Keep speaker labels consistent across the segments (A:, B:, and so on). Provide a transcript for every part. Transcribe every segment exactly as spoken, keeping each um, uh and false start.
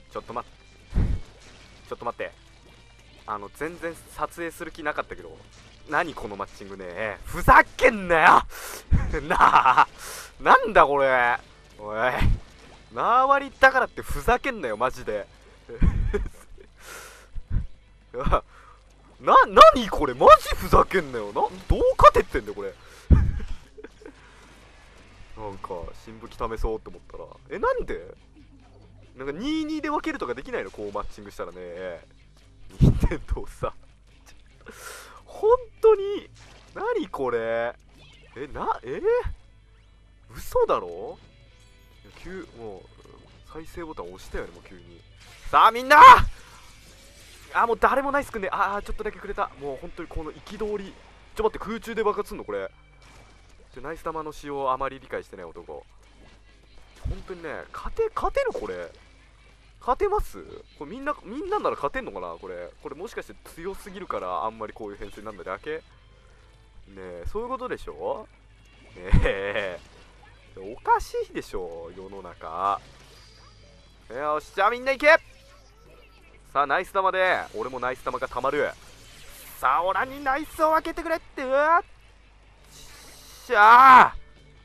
A: ちょっと待って、ちょっと待って、あの全然撮影する気なかったけど、何このマッチングね、ふざけんなよなあ、なんだこれ、おい、縄張りだからってふざけんなよマジでな、なにこれマジふざけんなよな、どう勝てってんだよこれなんか新武器試そうって思ったら、え、なんでなんかにたいにで分けるとかできないの、こうマッチングしたらね、任天堂さ本当に何これ、え、な、え嘘だろ、急、もう再生ボタン押したよね、もう急に。さあみんな、あ、もう誰もナイスくんね、ああちょっとだけくれた、もう本当にこの憤り、ちょ待って、空中で爆発すんのこれ、ちょナイス玉の仕様をあまり理解してない男、本当にね、勝て、勝てるこれ、勝てます、これみんな、みんななら勝てんのかな、これ、これもしかして強すぎるからあんまりこういう編成になるだけ、ねえ、そういうことでしょ、ねえ、おかしいでしょ世の中。よし、じゃあみんな行け。さあナイス玉で俺もナイス玉がたまる。さあオラにナイスを分けてくれって、うわっしゃあ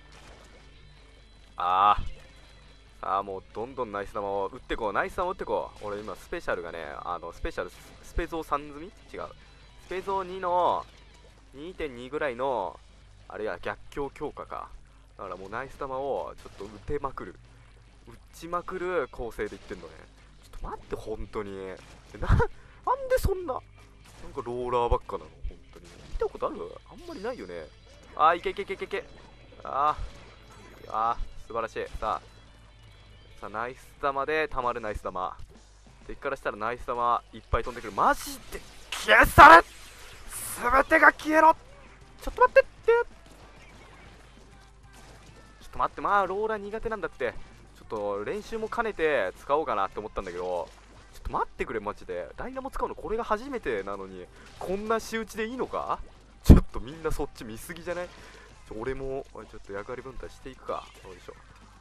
A: あー、さあもうどんどんナイス玉を打ってこう、ナイス玉を打ってこう。俺今スペシャルがね、あのスペシャルスペゾーさん積み違う、スペゾーにの にてんに ぐらいのあれや逆境強化か、だからもうナイス玉をちょっと打てまくる、打ちまくる構成でいってんのね。ちょっと待って、本当にな、なんでそんな、なんかローラーばっかなの、本当に見たことある、あんまりないよね。あー、いけいけいけいけいけ、あーあー、素晴らしい。さあさあナイス玉でたまるナイス玉、敵からしたらナイス玉いっぱい飛んでくる、マジで消され、全てが消えろ、ちょっと待ってって、ちょっと待って、まあローラー苦手なんだって、ちょっと練習も兼ねて使おうかなって思ったんだけど、ちょっと待ってくれマジで、ダイナモ使うのこれが初めてなのにこんな仕打ちでいいのか、ちょっとみんなそっち見すぎじゃない、ちょ俺もちょっと役割分担していくか、よいしょ、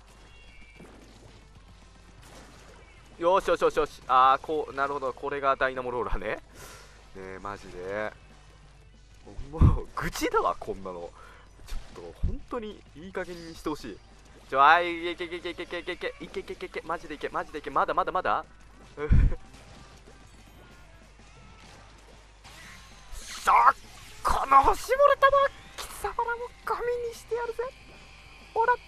A: よしよしよしよし、ああこう、なるほど、これがダイナモローラーね、ねえマジでもう愚痴だわこんなの、ちょっと本当にいい加減にしてほしい。ちょ、あい、いけいけいけいけいけいけいけいけいけいけいけ、マジでいけマジでいけ、まだまだまださあこの星漏れ玉貴様らも神にしてやるぜ、ほら、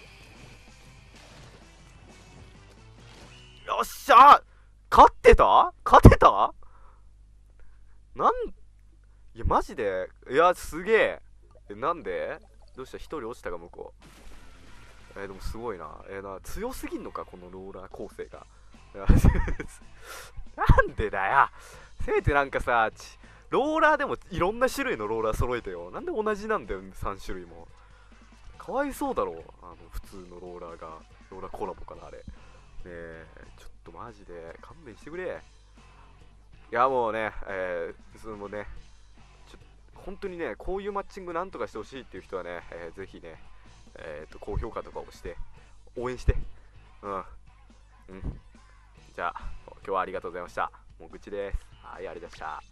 A: よっしゃ、勝ってた勝てた、なん、いやマジで、いやすげえ、えなんで、どうした、一人落ちたか向こう、えー、でもすごいな、えー、な強すぎんのかこのローラー構成がなんでだよ、せめてなんかさ、ちローラーでもいろんな種類のローラー揃えてよ、なんで同じなんだよさん種類も、かわいそうだろ、あの普通のローラーが、ローラーコラボかなあれ、ねえ、ちょっとマジで勘弁してくれ。いやもうね、えー、そのね、ちょ本当にね、こういうマッチングなんとかしてほしいっていう人はね、えー、ぜひね、えーと、高評価とかをして応援して、うんうん、じゃあ今日はありがとうございました。もう愚痴です。はい、ありがとうございました。